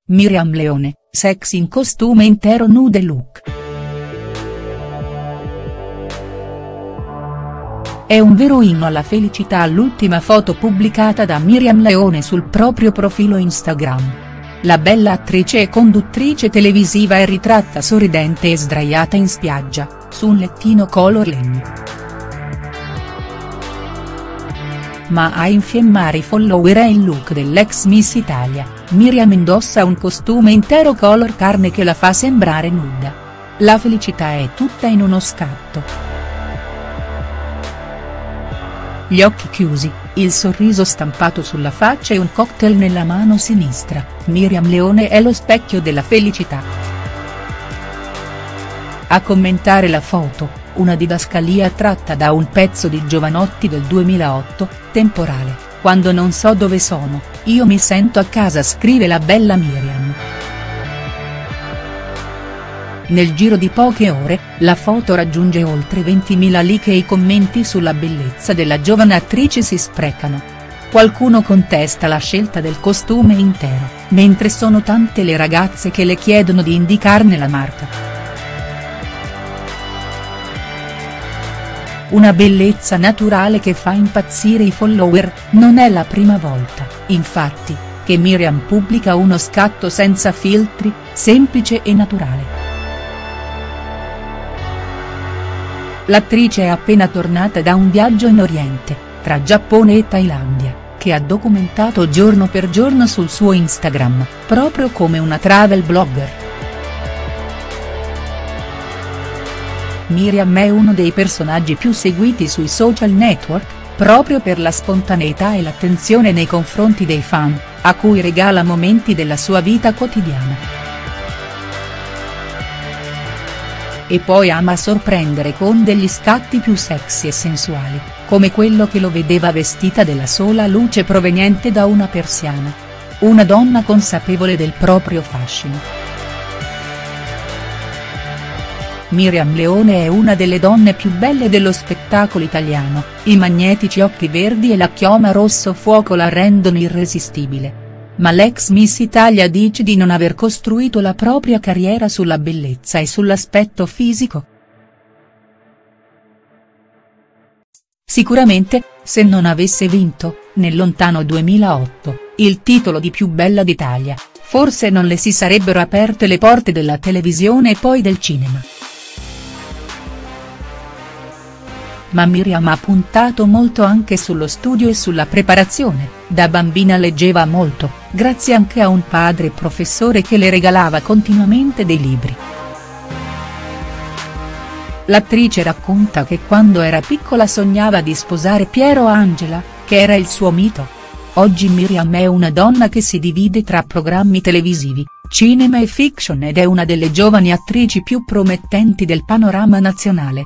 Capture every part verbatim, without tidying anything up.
Miriam Leone, sex in costume intero nude look. È un vero inno alla felicità l'ultima foto pubblicata da Miriam Leone sul proprio profilo Instagram. La bella attrice e conduttrice televisiva è ritratta sorridente e sdraiata in spiaggia, su un lettino color legno. Ma a infiammare i follower è il look dell'ex Miss Italia. Miriam indossa un costume intero color carne che la fa sembrare nuda. La felicità è tutta in uno scatto. Gli occhi chiusi, il sorriso stampato sulla faccia e un cocktail nella mano sinistra, Miriam Leone è lo specchio della felicità. A commentare la foto, una didascalia tratta da un pezzo di Jovanotti del duemilaotto, Temporale, quando non so dove sono, io mi sento a casa, scrive la bella Miriam. Nel giro di poche ore, la foto raggiunge oltre ventimila like e i commenti sulla bellezza della giovane attrice si sprecano. Qualcuno contesta la scelta del costume intero, mentre sono tante le ragazze che le chiedono di indicarne la marca. Una bellezza naturale che fa impazzire i follower, non è la prima volta, infatti, che Miriam pubblica uno scatto senza filtri, semplice e naturale. L'attrice è appena tornata da un viaggio in Oriente, tra Giappone e Thailandia, che ha documentato giorno per giorno sul suo Instagram, proprio come una travel blogger. Miriam è uno dei personaggi più seguiti sui social network, proprio per la spontaneità e l'attenzione nei confronti dei fan, a cui regala momenti della sua vita quotidiana. E poi ama sorprendere con degli scatti più sexy e sensuali, come quello che lo vedeva vestita della sola luce proveniente da una persiana. Una donna consapevole del proprio fascino. Miriam Leone è una delle donne più belle dello spettacolo italiano, i magnetici occhi verdi e la chioma rosso fuoco la rendono irresistibile. Ma l'ex Miss Italia dice di non aver costruito la propria carriera sulla bellezza e sull'aspetto fisico. Sicuramente, se non avesse vinto, nel lontano duemilaotto, il titolo di più bella d'Italia, forse non le si sarebbero aperte le porte della televisione e poi del cinema. Ma Miriam ha puntato molto anche sullo studio e sulla preparazione, da bambina leggeva molto, grazie anche a un padre professore che le regalava continuamente dei libri. L'attrice racconta che quando era piccola sognava di sposare Piero Angela, che era il suo mito. Oggi Miriam è una donna che si divide tra programmi televisivi, cinema e fiction ed è una delle giovani attrici più promettenti del panorama nazionale.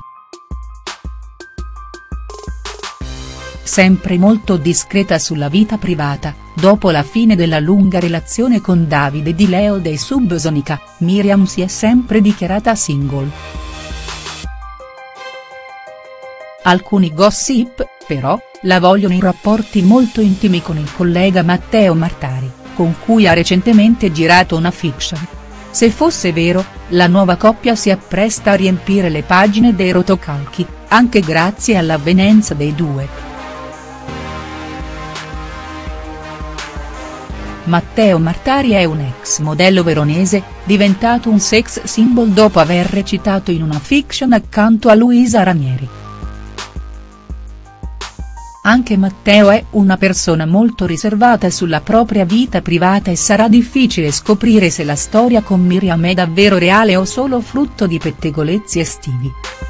Sempre molto discreta sulla vita privata, dopo la fine della lunga relazione con Davide Di Leo dei Subsonica, Miriam si è sempre dichiarata single. Alcuni gossip, però, la vogliono in rapporti molto intimi con il collega Matteo Martari, con cui ha recentemente girato una fiction. Se fosse vero, la nuova coppia si appresta a riempire le pagine dei rotocalchi, anche grazie all'avvenenza dei due. Matteo Martari è un ex modello veronese, diventato un sex symbol dopo aver recitato in una fiction accanto a Luisa Ranieri. Anche Matteo è una persona molto riservata sulla propria vita privata e sarà difficile scoprire se la storia con Miriam è davvero reale o solo frutto di pettegolezzi estivi.